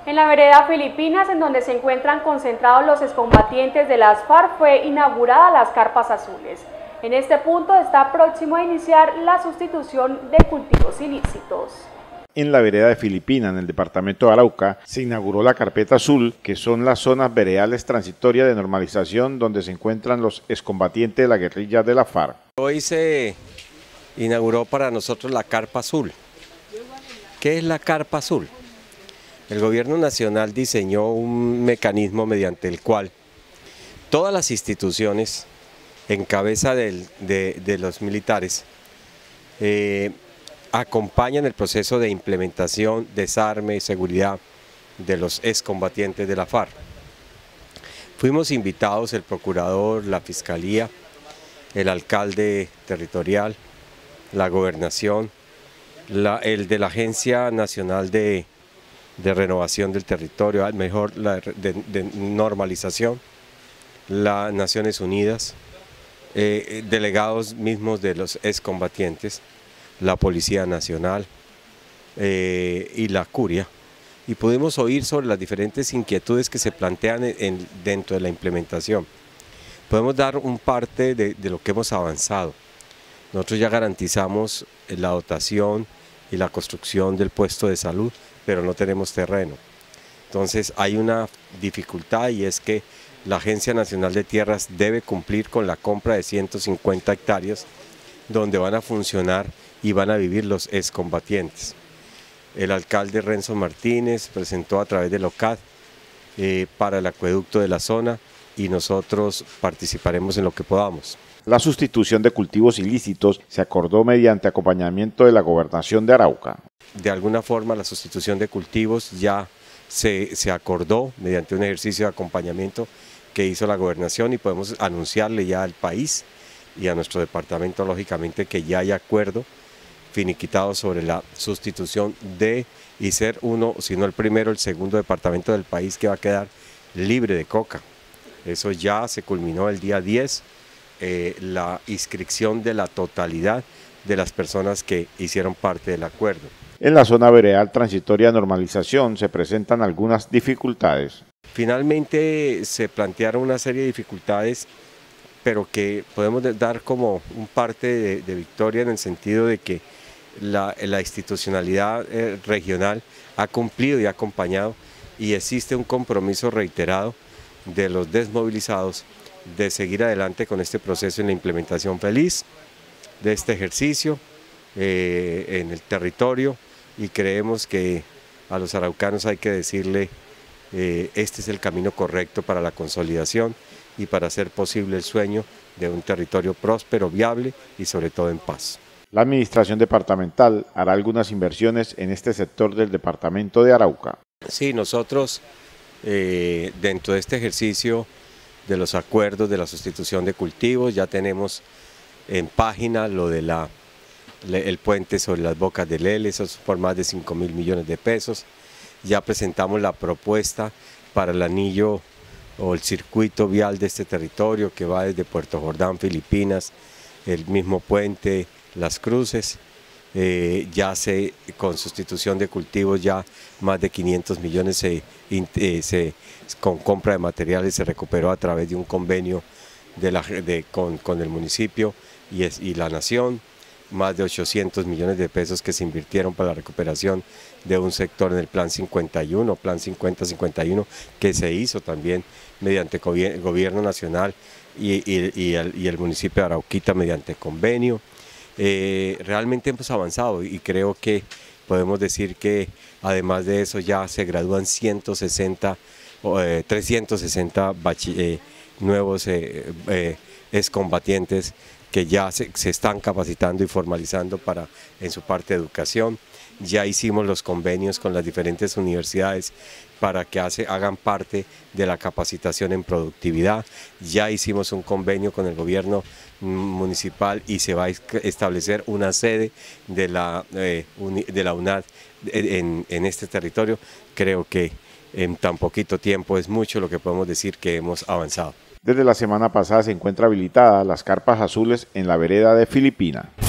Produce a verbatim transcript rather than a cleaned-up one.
En la vereda Filipinas, en donde se encuentran concentrados los excombatientes de las FARC, fue inaugurada las carpas azules. En este punto está próximo a iniciar la sustitución de cultivos ilícitos. En la vereda de Filipinas, en el departamento de Arauca, se inauguró la carpeta azul, que son las zonas veredales transitorias de normalización donde se encuentran los excombatientes de la guerrilla de la FARC. Hoy se inauguró para nosotros la carpa azul. ¿Qué es la carpa azul? El gobierno nacional diseñó un mecanismo mediante el cual todas las instituciones, en cabeza del, de, de los militares, eh, acompañan el proceso de implementación, desarme y seguridad de los excombatientes de la FARC. Fuimos invitados el procurador, la fiscalía, el alcalde territorial, la gobernación, la, el de la Agencia Nacional de, de Renovación del Territorio, al mejor la de, de normalización, las Naciones Unidas, eh, delegados mismos de los excombatientes, la Policía Nacional eh, y la Curia, y pudimos oír sobre las diferentes inquietudes que se plantean en, en, dentro de la implementación. Podemos dar un parte de, de lo que hemos avanzado. Nosotros ya garantizamos la dotación y la construcción del puesto de salud, pero no tenemos terreno. Entonces hay una dificultad, y es que la Agencia Nacional de Tierras debe cumplir con la compra de ciento cincuenta hectáreas donde van a funcionar y van a vivir los excombatientes. El alcalde Renzo Martínez presentó a través del O C A D eh, para el acueducto de la zona, y nosotros participaremos en lo que podamos. La sustitución de cultivos ilícitos se acordó mediante acompañamiento de la Gobernación de Arauca. De alguna forma la sustitución de cultivos ya se, se acordó mediante un ejercicio de acompañamiento que hizo la Gobernación, y podemos anunciarle ya al país y a nuestro departamento, lógicamente, que ya hay acuerdo finiquitado sobre la sustitución de, y ser uno, si no el primero, el segundo departamento del país que va a quedar libre de coca. Eso ya se culminó el día diez, eh, la inscripción de la totalidad de las personas que hicieron parte del acuerdo. En la zona veredal transitoria de normalización se presentan algunas dificultades. Finalmente se plantearon una serie de dificultades, pero que podemos dar como un parte de, de victoria, en el sentido de que la, la institucionalidad eh, regional ha cumplido y ha acompañado, y existe un compromiso reiterado de los desmovilizados de seguir adelante con este proceso en la implementación feliz de este ejercicio eh, en el territorio, y creemos que a los araucanos hay que decirle eh, este es el camino correcto para la consolidación y para hacer posible el sueño de un territorio próspero, viable y sobre todo en paz. La administración departamental hará algunas inversiones en este sector del departamento de Arauca. Sí, nosotros eh, dentro de este ejercicio de los acuerdos de la sustitución de cultivos ya tenemos en página lo de la, el puente sobre las Bocas del Lele, eso es por más de cinco mil millones de pesos. Ya presentamos la propuesta para el anillo o el circuito vial de este territorio, que va desde Puerto Jordán, Filipinas, el mismo puente, Las Cruces. Eh, ya se, con sustitución de cultivos, ya más de quinientos millones se, eh, se, con compra de materiales se recuperó a través de un convenio de la, de, con, con el municipio y, es, y la nación. Más de ochocientos millones de pesos que se invirtieron para la recuperación de un sector en el Plan cincuenta y uno, Plan cincuenta cincuenta y uno, que se hizo también mediante el gobierno nacional y, y, y, el, y el municipio de Arauquita mediante convenio. Eh, realmente hemos avanzado, y creo que podemos decir que además de eso ya se gradúan ciento sesenta, eh, trescientos sesenta eh, nuevos eh, eh, excombatientes que ya se, se están capacitando y formalizando para, en su parte de educación. Ya hicimos los convenios con las diferentes universidades para que hace, hagan parte de la capacitación en productividad. Ya hicimos un convenio con el gobierno municipal y se va a establecer una sede de la, eh, de la UNAD en, en este territorio. Creo que en tan poquito tiempo es mucho lo que podemos decir que hemos avanzado. Desde la semana pasada se encuentra habilitada las carpas azules en la vereda de Filipinas.